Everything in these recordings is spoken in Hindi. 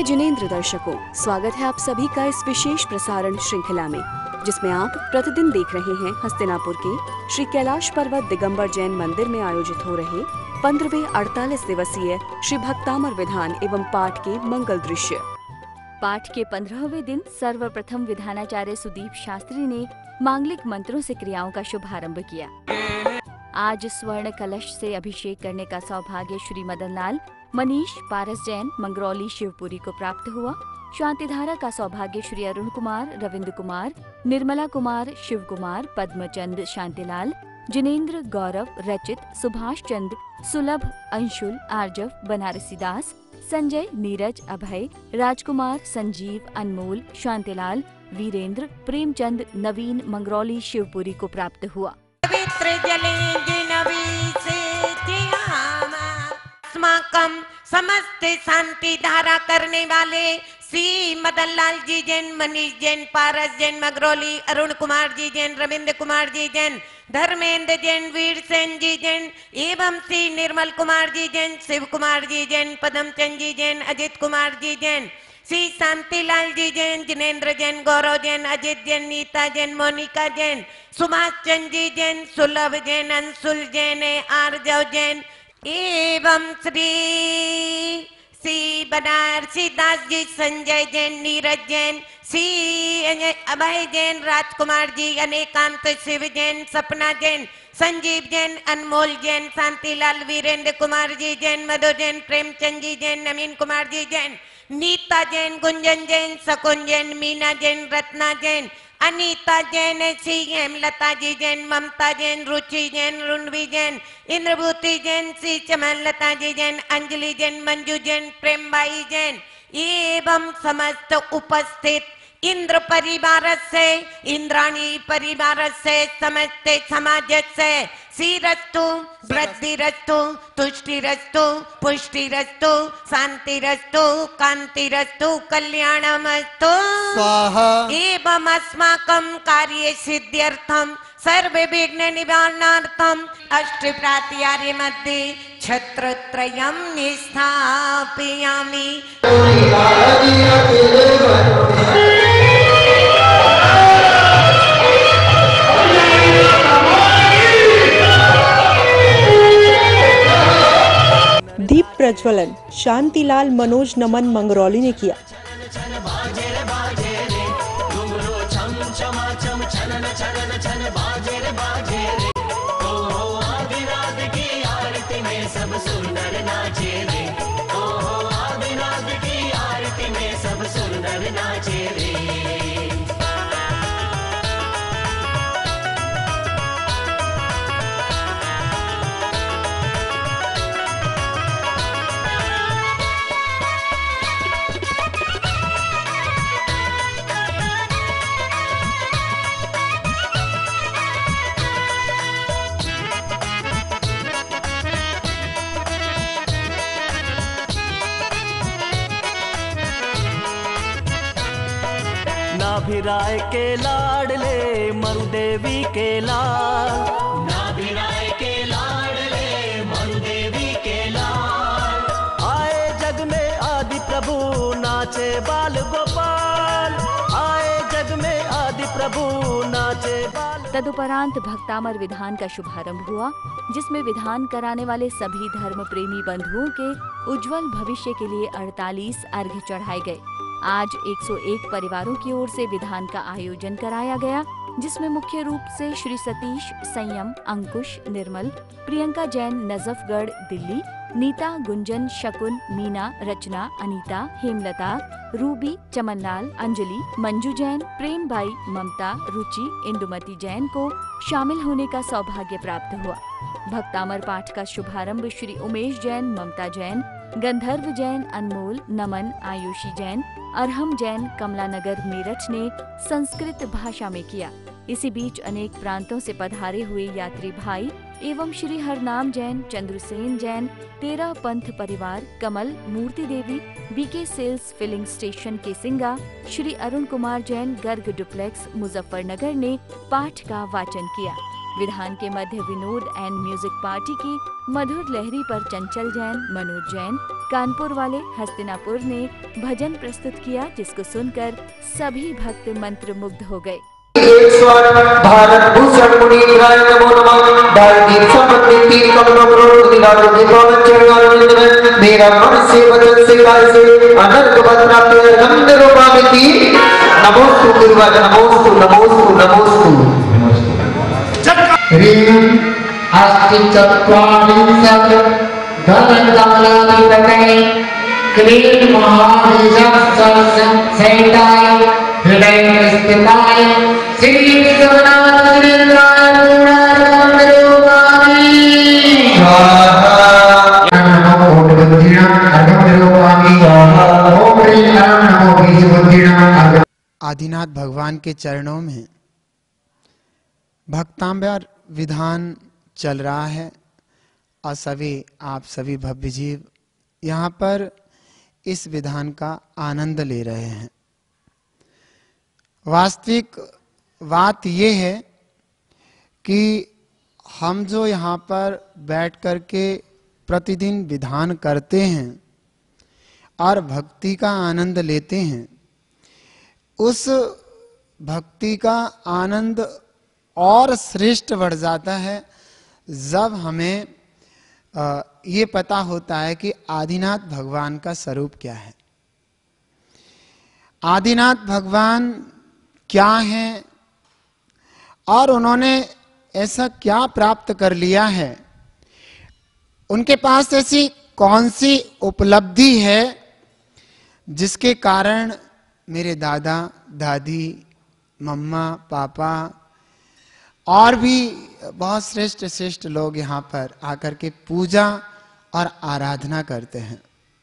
जिनेंद्र दर्शकों, स्वागत है आप सभी का इस विशेष प्रसारण श्रृंखला में, जिसमें आप प्रतिदिन देख रहे हैं हस्तिनापुर के श्री कैलाश पर्वत दिगंबर जैन मंदिर में आयोजित हो रहे 15वें 48 दिवसीय श्री भक्तामर विधान एवं पाठ के मंगल दृश्य। पाठ के 15वें दिन सर्वप्रथम विधानाचार्य सुदीप शास्त्री ने मांगलिक मंत्रों से क्रियाओं का शुभारंभ किया। आज स्वर्ण कलश से अभिषेक करने का सौभाग्य श्री मदन लाल, मनीष पारस जैन, मंगरौली शिवपुरी को प्राप्त हुआ। शांतिधारा का सौभाग्य श्री अरुण कुमार, रविंद्र कुमार, निर्मला कुमार, शिव कुमार, पद्मचंद, शांतिलाल, जिनेंद्र, गौरव, रचित, सुभाष चंद, सुलभ, अंशुल, आर्जव, बनारसी दास, संजय, नीरज, अभय, राजकुमार, संजीव, अनमोल, शांतिलाल, वीरेंद्र, प्रेमचंद, नवीन, मंगरौली शिवपुरी को प्राप्त हुआ। समस्त शांति धारा करने वाले श्री मदन लाल जी जैन, मनीष जैन, पारस जैन, मंगरौली, अरुण कुमार जी जैन, रविंद्र कुमार जी जैन, धर्मेंद्र जैन, वीर सेन जी जैन एवं श्री निर्मल कुमार जी जैन, शिव कुमार जी जैन, पद्मचंद जी जैन, अजित कुमार जी जैन, श्री शांतिलाल जी जैन, जिनेंद्र जैन, गौरव जैन, अजित जैन, नीता जैन, मोनिका जैन, सुभाष चंद जी जैन, सुलभ जैन, अंशुल जैन, आर्जव जैन एवं श्री बनारसी दास जी, संजय जैन, नीरज जैन, श्री अभय जैन, राजकुमार जी, अनेकांत, शिव जैन, सपना जैन, संजीव जैन, अनमोल जैन, शांतिलाल, वीरेंद्र कुमार जी जैन, मधु जैन, प्रेमचंद जी जैन, नवीन कुमार जी जैन, नीता जैन, गुंजन जैन, शकुन जैन, मीना जैन, रत्ना जैन, अनीता जैन, श्री हेमलता जी जैन, ममता जैन, रुचि जैन, रुणवी जैन, इंद्रभूति जैन, श्री चमनलता जी जैन, अंजलि जैन, मंजू जैन, प्रेमबाई जैन एवं समस्त उपस्थित इंद्र परिवार से, इंद्राणी परिवार से, समस्त समाज से श्रीरस्तु, वृद्धिरस्तु, तुष्टिरस्तु, पुष्टिरस्तु, शांतिरस्तु, कांतिरस्तु, कल्याणमस्तु स्वाहा। एवं अस्माकं कार्य सिद्ध्यर्थम सर्व विघ्न निवारणार्थम अष्टप्रात्यार्य मध्ये छत्रत्रयं स्थापयामि। दीप प्रज्वलन शांतिलाल मनोज नमन मंगरौली ने किया। नाभिराय के लाडले मरुदेवी के लाल, नाभिराय के लाडले मरुदेवी के लाल, आए जग में आदि प्रभु नाचे बाल गोपाल, आए जग में आदि प्रभु नाचे बाल। तदुपरांत भक्तामर विधान का शुभारंभ हुआ, जिसमें विधान कराने वाले सभी धर्म प्रेमी बंधुओं के उज्जवल भविष्य के लिए 48 अर्घ्य चढ़ाए गए। आज 101 परिवारों की ओर से विधान का आयोजन कराया गया, जिसमें मुख्य रूप से श्री सतीश, संयम, अंकुश, निर्मल, प्रियंका जैन, नजफगढ़ दिल्ली, नीता, गुंजन, शकुन, मीना, रचना, अनीता, हेमलता, रूबी, चमनलाल, अंजलि, मंजू जैन, प्रेमबाई, ममता, रुचि, इंदुमती जैन को शामिल होने का सौभाग्य प्राप्त हुआ। भक्तामर पाठ का शुभारंभ श्री उमेश जैन, ममता जैन, गंधर्व जैन, अनमोल, नमन, आयुषी जैन, अरहम जैन, कमलानगर मेरठ ने संस्कृत भाषा में किया। इसी बीच अनेक प्रांतों से पधारे हुए यात्री भाई एवं श्री हरनाम जैन, चंद्रसेन जैन, 13 पंथ परिवार, Kamal, Murti Devi, BK sales filling station के सिंगा, श्री अरुण कुमार जैन, गर्ग डुप्लेक्स, मुजफ्फरनगर ने पाठ का वाचन किया। विधान के मध्य विनोद एंड म्यूजिक पार्टी की मधुर लहरी पर चंचल जैन, मनोज जैन, कानपुर वाले हस्तिनापुर ने भजन प्रस्तुत किया, जिसको सुनकर सभी भक्त मंत्रमुग्ध हो गए। भारत भूषण मुनीन्द्राय नमो नमः। दालदीप संबंधित तीन कमलों करोड़ दिलाओ के पावन चरणों में मेरा मन से वचन से काल से अनंत बदनाते रंग रूपामिति नमोस्तु गुरुवार नमोस्तु नमोस्तु नमोस्तु ह्रीं अस्ति चत्वारिंशत् धनकमलाधिपतये क्लीं महाबीजस्संसेताय हृदयस्थिताय श्री विश्वनाथ सुरेन्द्राय पूर्णार्घ्यं नमो कोटिबुद्धिनां अर्घ्यं निरूपयामि। ओम ह्रीं नमो बीजबुद्धिनां। आदिनाथ भगवान के चरणों में भक्तांबर विधान चल रहा है और आप सभी भव्य जीव यहाँ पर इस विधान का आनंद ले रहे हैं। वास्तविक बात ये है कि हम जो यहाँ पर बैठ कर के प्रतिदिन विधान करते हैं और भक्ति का आनंद लेते हैं, उस भक्ति का आनंद और श्रेष्ठ बढ़ जाता है जब हमें ये पता होता है कि आदिनाथ भगवान का स्वरूप क्या है, आदिनाथ भगवान क्या हैं और उन्होंने ऐसा क्या प्राप्त कर लिया है, उनके पास ऐसी कौन सी उपलब्धि है जिसके कारण मेरे दादा दादी मम्मा पापा और भी बहुत श्रेष्ठ श्रेष्ठ लोग यहाँ पर आकर के पूजा और आराधना करते हैं।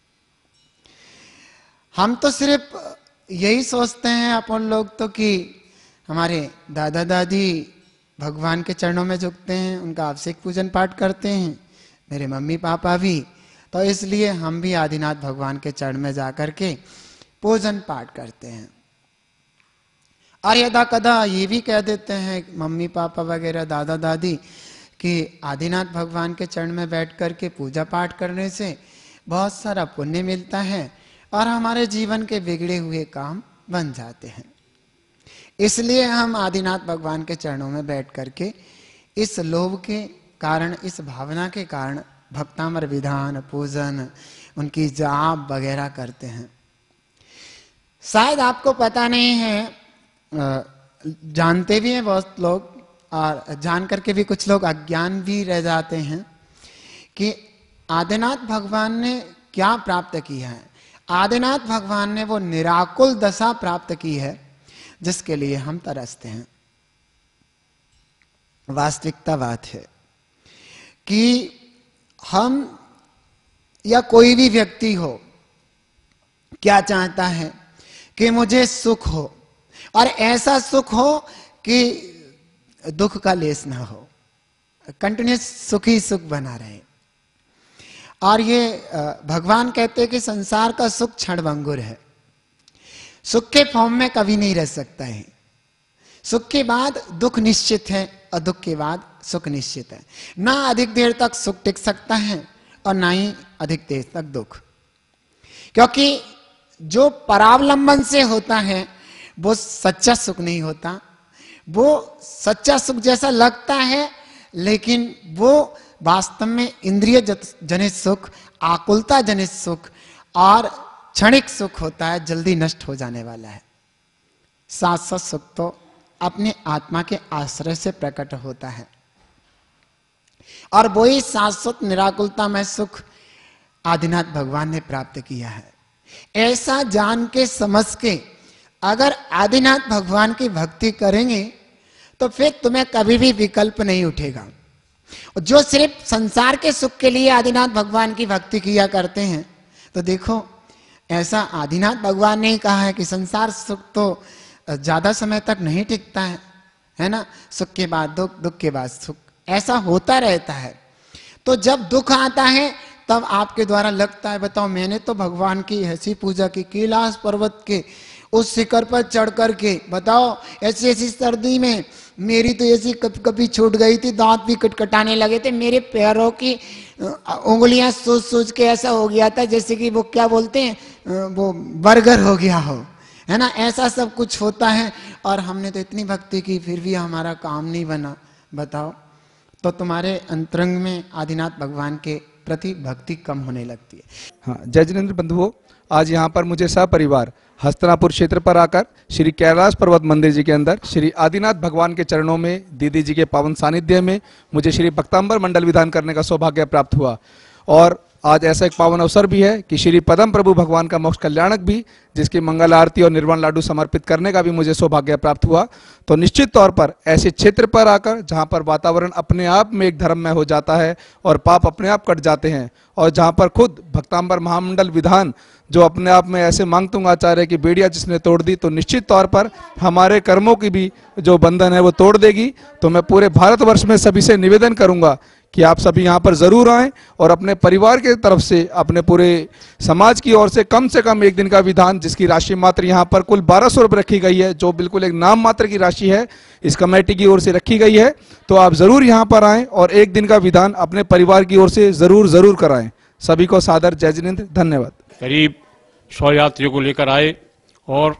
हम तो सिर्फ यही सोचते हैं अपन लोग तो कि हमारे दादा दादी भगवान के चरणों में झुकते हैं, उनका आवश्यक पूजन पाठ करते हैं, मेरे मम्मी पापा भी, तो इसलिए हम भी आदिनाथ भगवान के चरण में जाकर के पूजन पाठ करते हैं। और यदा कदा ये भी कह देते हैं मम्मी पापा वगैरह दादा दादी कि आदिनाथ भगवान के चरण में बैठ कर के पूजा पाठ करने से बहुत सारा पुण्य मिलता है और हमारे जीवन के बिगड़े हुए काम बन जाते हैं। इसलिए हम आदिनाथ भगवान के चरणों में बैठ कर के इस लोभ के कारण, इस भावना के कारण भक्तामर विधान पूजन उनकी जाप वगैरह करते हैं। शायद आपको पता नहीं है, जानते भी हैं बहुत लोग और जान करके भी कुछ लोग अज्ञान भी रह जाते हैं कि आदिनाथ भगवान ने क्या प्राप्त किया है। आदिनाथ भगवान ने वो निराकुल दशा प्राप्त की है जिसके लिए हम तरसते हैं। वास्तविकता बात है कि हम या कोई भी व्यक्ति हो क्या चाहता है कि मुझे सुख हो और ऐसा सुख हो कि दुख का लेस ना हो, कंटिन्यूस सुखी सुख बना रहे। और ये भगवान कहते हैं कि संसार का सुख क्षणभंगुर है, सुख के फॉर्म में कभी नहीं रह सकता है। सुख के बाद दुख निश्चित है और दुख के बाद सुख निश्चित है। ना अधिक देर तक सुख टिक सकता है और ना ही अधिक देर तक दुख, क्योंकि जो परावलंबन से होता है वो सच्चा सुख नहीं होता। वो सच्चा सुख जैसा लगता है लेकिन वो वास्तव में इंद्रिय जनित सुख, आकुलता जनित सुख और क्षणिक सुख होता है, जल्दी नष्ट हो जाने वाला है। शाश्वत सुख तो अपने आत्मा के आश्रय से प्रकट होता है और वही शाश्वत निराकुलता में सुख आदिनाथ भगवान ने प्राप्त किया है। ऐसा जान के समझ के अगर आदिनाथ भगवान की भक्ति करेंगे तो फिर तुम्हें कभी भी विकल्प नहीं उठेगा। जो सिर्फ संसार के सुख के लिए आदिनाथ भगवान की भक्ति किया करते हैं, तो देखो ऐसा आदिनाथ भगवान ने कहा है कि संसार सुख तो ज्यादा समय तक नहीं टिकता है ना, सुख के बाद दुख, दुख के बाद सुख, ऐसा होता रहता है। तो जब दुख आता है तब आपके द्वारा लगता है बताओ मैंने तो भगवान की ऐसी पूजा की, कैलाश पर्वत के उस शिखर पर चढ़ कर के बताओ ऐसी ऐसी सर्दी में मेरी तो ऐसी कभी कभी छूट गई थी, दांत भी कटकटाने लगे थे, मेरे पैरों की उंगलियां सोच सोच के ऐसा हो गया था जैसे कि वो क्या बोलते हैं, वो बर्गर हो गया हो, है ना, ऐसा सब कुछ होता है। और हमने तो इतनी भक्ति की फिर भी हमारा काम नहीं बना, बताओ। तो तुम्हारे अंतरंग में आदिनाथ भगवान के प्रति भक्ति कम होने लगती है। हाँ, जय जिनेंद्र बंधुओं, आज यहाँ पर मुझे सपरिवार हस्तनापुर क्षेत्र पर आकर श्री कैलाश पर्वत मंदिर जी के अंदर श्री आदिनाथ भगवान के चरणों में दीदी जी के पावन सानिध्य में मुझे श्री भक्तांबर मंडल विधान करने का सौभाग्य प्राप्त हुआ। और आज ऐसा एक पावन अवसर भी है कि श्री पदम प्रभु भगवान का मोक्ष कल्याणक भी, जिसकी मंगल आरती और निर्वाण लाडू समर्पित करने का भी मुझे सौभाग्य प्राप्त हुआ। तो निश्चित तौर पर ऐसे क्षेत्र पर आकर जहां पर वातावरण अपने आप में एक धर्ममय हो जाता है और पाप अपने आप कट जाते हैं, और जहां पर खुद भक्तांबर महामंडल विधान जो अपने आप में ऐसे मांगतुंग आचार्य की बेड़िया जिसने तोड़ दी, तो निश्चित तौर पर हमारे कर्मों की भी जो बंधन है वो तोड़ देगी। तो मैं पूरे भारतवर्ष में सभी से निवेदन करूंगा कि आप सभी यहाँ पर जरूर आएं और अपने परिवार के तरफ से, अपने पूरे समाज की ओर से कम एक दिन का विधान, जिसकी राशि मात्र यहाँ पर कुल 1200 रुपये रखी गई है, जो बिल्कुल एक नाम मात्र की राशि है, इस कमेटी की ओर से रखी गई है। तो आप जरूर यहाँ पर आएं और एक दिन का विधान अपने परिवार की ओर से जरूर कराएं। सभी को सादर जय जिनेंद्र, धन्यवाद। करीब 100 यात्रियों को लेकर आए और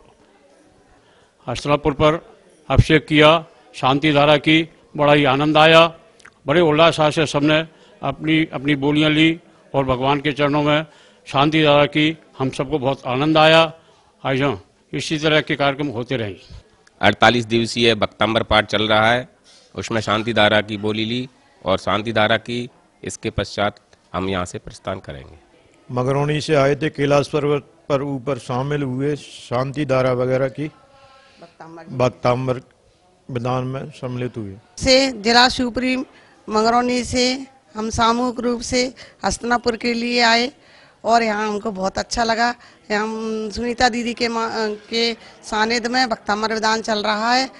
हस्तनापुर पर अभिषेक किया, शांति धारा की, बड़ा ही आनंद आया। बड़े उल्लास से सबने अपनी अपनी बोलियां ली और भगवान के चरणों में शांति धारा की। हम सबको बहुत आनंद आया। आज इसी तरह के कार्यक्रम होते रहेंगे। 48 दिवसीय भक्तांबर पाठ चल रहा है, उसमें शांति धारा की बोली ली और शांति धारा की। इसके पश्चात हम यहाँ से प्रस्थान करेंगे। मगरौनी से आए थे, कैलाश पर्वत पर ऊपर शामिल हुए, शांति धारा वगैरह की भक्तांबर विधान में सम्मिलित हुए। से जिला शिवपुरी मगरौनी से हम सामूहिक रूप से हस्तनापुर के लिए आए और यहाँ हमको बहुत अच्छा लगा। हम सुनीता दीदी के सानिध्य में भक्तांबर विधान चल रहा है,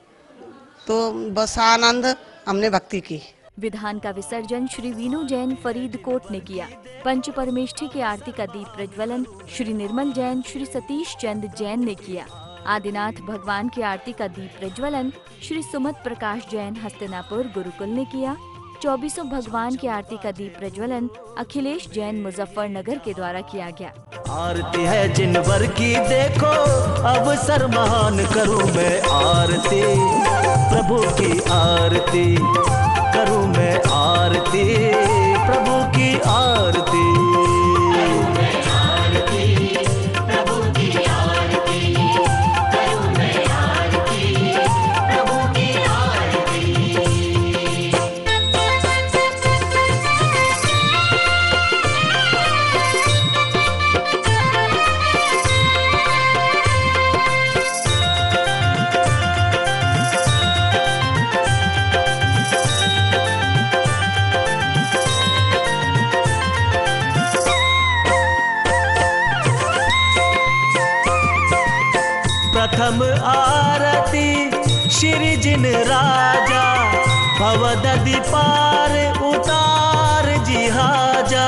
तो बस आनंद, हमने भक्ति की। विधान का विसर्जन श्री वीनू जैन फरीदकोट ने किया। पंच परमेष्ठी की आरती का दीप प्रज्वलन श्री निर्मल जैन, श्री सतीश चंद जैन ने किया। आदिनाथ भगवान की आरती का दीप प्रज्वलन श्री सुमत प्रकाश जैन हस्तिनापुर गुरुकुल ने किया। 24 भगवान की आरती का दीप प्रज्वलन अखिलेश जैन मुजफ्फरनगर के द्वारा किया गया। आरती है जिनवर की देखो अवसर महान, करूं मैं आरती प्रभु की आरती, करूं मैं आरती प्रभु की आरती। प्रथम आरती श्री जिन राजा, भवदधि पार उतार जिहाजा।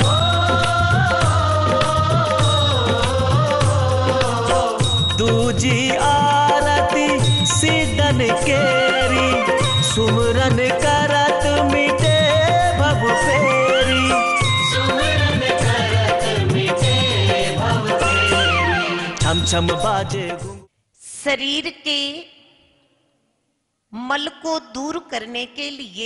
दूजी आरती सिदन केरी, सुमरन करत मिटे भव फेरी, सुमरन करत मिटे भव फेरी। छम छम बाजे शरीर के मल को दूर करने के लिए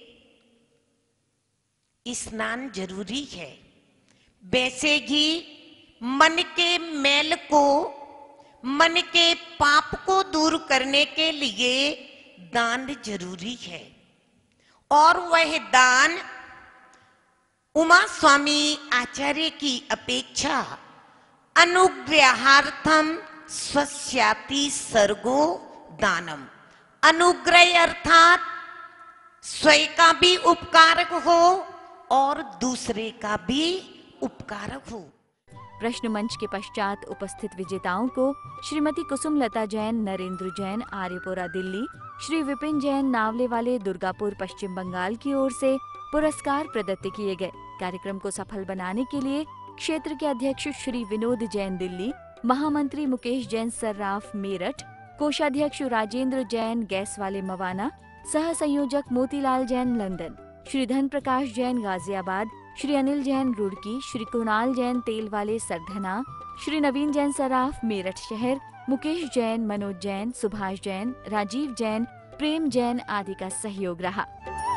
स्नान जरूरी है। वैसे ही मन के मैल को, मन के पाप को दूर करने के लिए दान जरूरी है। और वह दान उमा स्वामी आचार्य की अपेक्षा अनुग्रहार्थम स्वस्यापि सर्गो दानम। अनुग्रह अर्थात स्वयं का भी उपकारक हो और दूसरे का भी उपकारक हो। प्रश्न मंच के पश्चात उपस्थित विजेताओं को श्रीमती कुसुम लता जैन, नरेंद्र जैन, आर्यपुरा दिल्ली, श्री विपिन जैन, नावले वाले, दुर्गापुर, पश्चिम बंगाल की ओर से पुरस्कार प्रदत्त किए गए। कार्यक्रम को सफल बनाने के लिए क्षेत्र के अध्यक्ष श्री विनोद जैन दिल्ली, महामंत्री मुकेश जैन सर्राफ मेरठ, कोषाध्यक्ष राजेंद्र जैन गैस वाले मवाना, सह संयोजक मोतीलाल जैन लंदन, श्री धन प्रकाश जैन गाजियाबाद, श्री अनिल जैन रुड़की, श्री कुणाल जैन तेल वाले सरधना, श्री नवीन जैन सराफ मेरठ शहर, मुकेश जैन, मनोज जैन, सुभाष जैन, राजीव जैन, प्रेम जैन आदि का सहयोग रहा।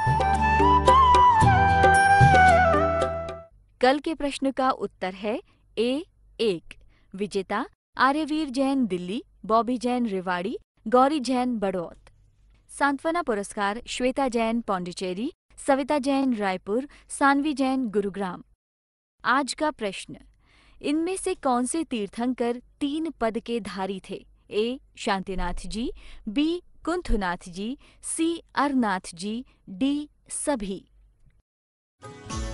कल के प्रश्न का उत्तर है A1। विजेता आर्यवीर जैन दिल्ली, बॉबी जैन रेवाड़ी, गौरी जैन बड़ौत। सांत्वना पुरस्कार श्वेता जैन पौंडीचेरी, सविता जैन रायपुर, सानवी जैन गुरुग्राम। आज का प्रश्न, इनमें से कौन से तीर्थंकर 3 पद के धारी थे? A Shantinath ji, B Kunthunath ji, C Harnaaz ji, D सभी।